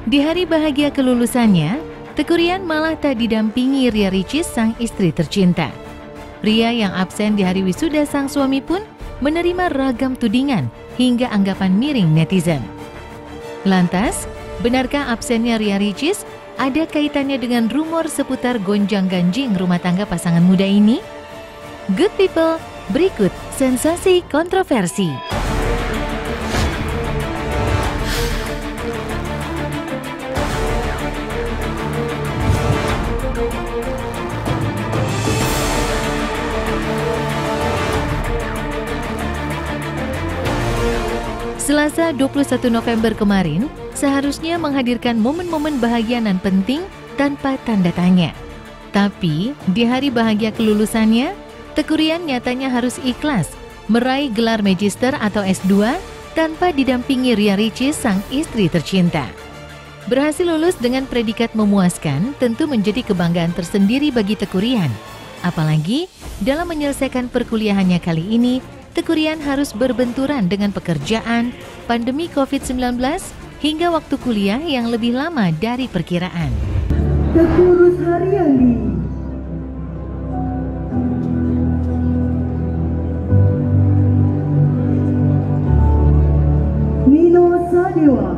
Di hari bahagia kelulusannya, Teuku Ryan malah tak didampingi Ria Ricis, sang istri tercinta. Ria yang absen di hari wisuda sang suami pun menerima ragam tudingan hingga anggapan miring netizen. Lantas, benarkah absennya Ria Ricis ada kaitannya dengan rumor seputar gonjang-ganjing rumah tangga pasangan muda ini? Good people, berikut sensasi kontroversi. Selasa 21 November kemarin, seharusnya menghadirkan momen-momen bahagia nan penting tanpa tanda tanya. Tapi, di hari bahagia kelulusannya, Teuku Ryan nyatanya harus ikhlas meraih gelar Magister atau S2 tanpa didampingi Ria Ricis, sang istri tercinta. Berhasil lulus dengan predikat memuaskan tentu menjadi kebanggaan tersendiri bagi Teuku Ryan. Apalagi, dalam menyelesaikan perkuliahannya kali ini, Teuku Ryan harus berbenturan dengan pekerjaan, pandemi COVID-19, hingga waktu kuliah yang lebih lama dari perkiraan. Teuku Rusharyani, Nino Sadewa,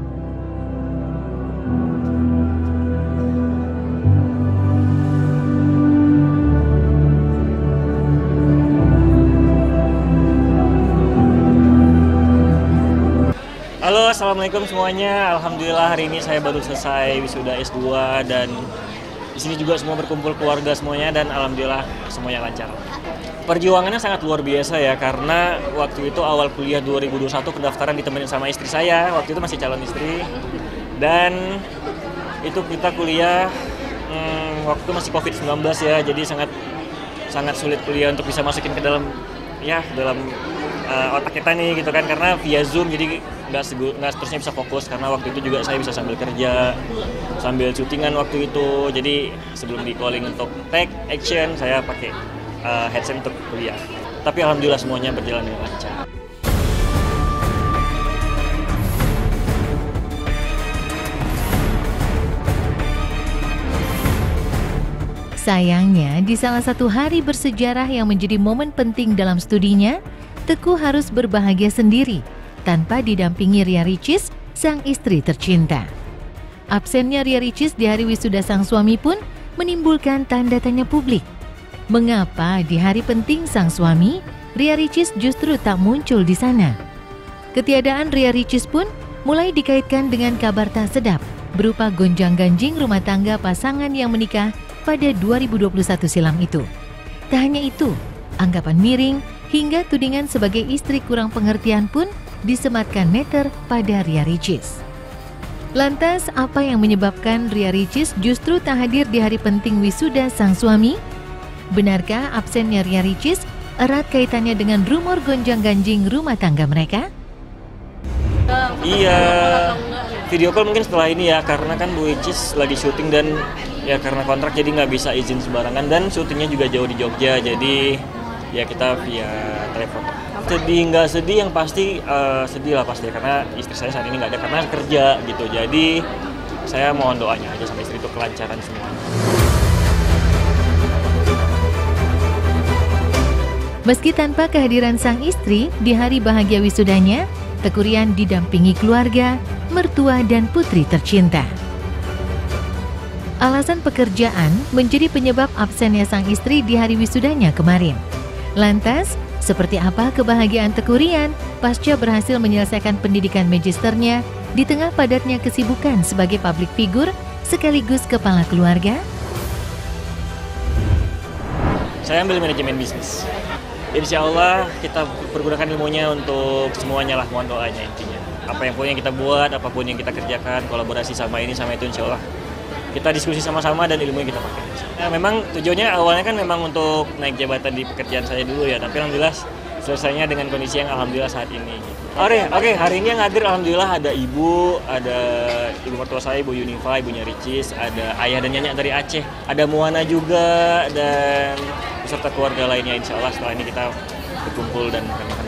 Halo, assalamualaikum semuanya. Alhamdulillah hari ini saya baru selesai wisuda S2 dan di sini juga semua berkumpul keluarga semuanya dan alhamdulillah semuanya lancar. Perjuangannya sangat luar biasa ya, karena waktu itu awal kuliah 2021 pendaftaran ditemenin sama istri saya, waktu itu masih calon istri, dan itu kita kuliah waktu masih COVID-19 ya, jadi sangat sulit kuliah untuk bisa masukin ke dalam otak kita nih gitu kan, karena via Zoom jadi nggak seterusnya bisa fokus, karena waktu itu juga saya bisa sambil kerja, sambil syutingan waktu itu, jadi sebelum di calling untuk take action saya pakai headset untuk kuliah. Tapi alhamdulillah semuanya berjalan dengan lancar. Sayangnya, di salah satu hari bersejarah yang menjadi momen penting dalam studinya, Teuku harus berbahagia sendiri, tanpa didampingi Ria Ricis, sang istri tercinta. Absennya Ria Ricis di hari wisuda sang suami pun menimbulkan tanda tanya publik. Mengapa di hari penting sang suami, Ria Ricis justru tak muncul di sana? Ketiadaan Ria Ricis pun mulai dikaitkan dengan kabar tak sedap, berupa gonjang-ganjing rumah tangga pasangan yang menikah pada 2021 silam itu. Tak hanya itu, anggapan miring hingga tudingan sebagai istri kurang pengertian pun disematkan neter pada Ria Ricis. Lantas, apa yang menyebabkan Ria Ricis justru tak hadir di hari penting wisuda sang suami? Benarkah absennya Ria Ricis erat kaitannya dengan rumor gonjang-ganjing rumah tangga mereka? Iya, video call mungkin setelah ini ya, karena kan Bu Ricis lagi syuting dan ya karena kontrak jadi nggak bisa izin sembarangan, dan syutingnya juga jauh di Jogja, jadi ya kita via telepon. Sedih nggak sedih, yang pasti sedih lah pasti, karena istri saya saat ini nggak ada karena kerja gitu, jadi saya mohon doanya aja sama istri itu kelancaran semuanya. Meski tanpa kehadiran sang istri di hari bahagia wisudanya, Teuku Ryan didampingi keluarga, mertua dan putri tercinta. Alasan pekerjaan menjadi penyebab absennya sang istri di hari wisudanya kemarin. Lantas, seperti apa kebahagiaan Teuku Ryan pasca berhasil menyelesaikan pendidikan magisternya di tengah padatnya kesibukan sebagai public figure sekaligus kepala keluarga? Saya ambil manajemen bisnis. Insya Allah kita pergunakan ilmunya untuk semuanya lah, mohon doanya intinya. Apa yang punya kita buat, apapun yang kita kerjakan, kolaborasi sama ini sama itu, insya Allah kita diskusi sama-sama dan ilmunya kita pakai. Nah, memang tujuannya awalnya kan memang untuk naik jabatan di pekerjaan saya dulu ya, tapi alhamdulillah selesainya dengan kondisi yang alhamdulillah saat ini. Oke, hari ini yang hadir alhamdulillah ada ibu mertua saya, Ibu Yunifa, ibunya Ricis, ada ayah dan nyanyi dari Aceh, ada Muana juga, dan beserta keluarga lainnya. Insya Allah setelah ini kita berkumpul dan